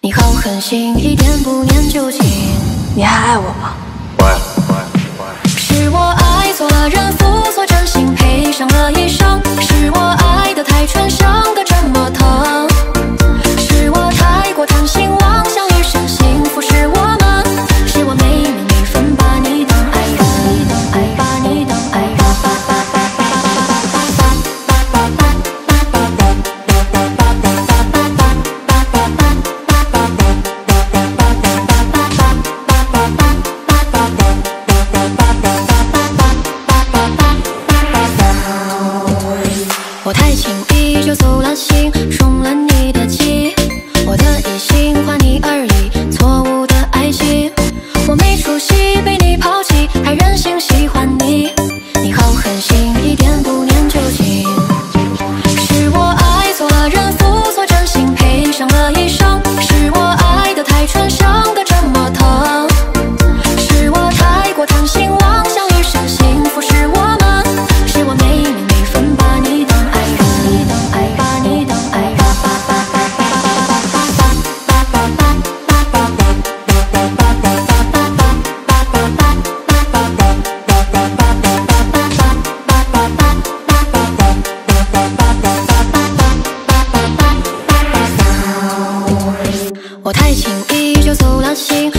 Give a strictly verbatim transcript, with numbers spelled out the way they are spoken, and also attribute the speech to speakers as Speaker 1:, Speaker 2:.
Speaker 1: 你好狠心，一点不念旧情。
Speaker 2: 你还爱我吗？
Speaker 3: 我爱，我爱，我爱。
Speaker 1: 是我爱错了人，负错真心，配上了一生。是我爱的太纯，伤得这么疼。是我太过贪心，妄想余生幸福是我们。是我没名没分，把你当爱人，把你当爱人，把你当爱人。我太轻易就走了心，中了你的计，我的一心还你而已，错误的爱情。我没出息，被你抛弃，还任性喜欢你，你好狠心，一点不念旧情。是我爱错了人，负错真心，配上了一生。是我爱的太纯，伤得这么疼。是我太过贪心，妄想余生幸福是我们。是我没名没分，把你当爱人，把你当爱人，把我太轻易就走了心，